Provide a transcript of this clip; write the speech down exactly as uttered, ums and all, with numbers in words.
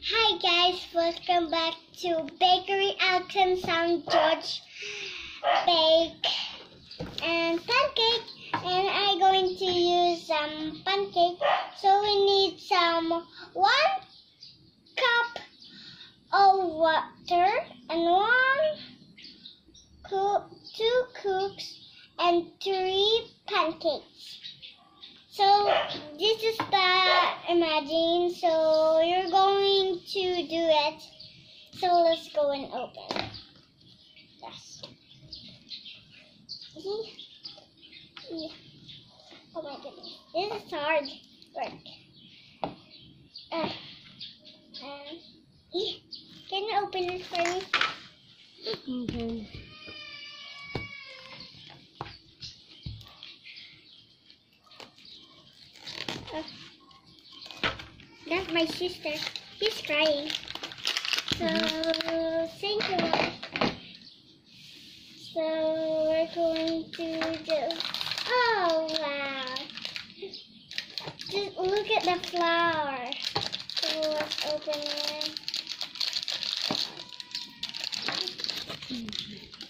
Hi guys, welcome back to Bakery Alton Saint George Bake and Pancake. And I'm going to use some pancake. So we need some one cup of water and one cu two cooks and three pancakes. So this is the imagine. So you're going to do it. So let's go and open. Yes. Yeah. Oh my goodness, this is hard work. Uh, um, can you open it for me? Okay. Uh, that's my sister. She's crying. So, thank you, Mom. So, we're going to do. Oh, wow. Just look at the flower. So, let's open it.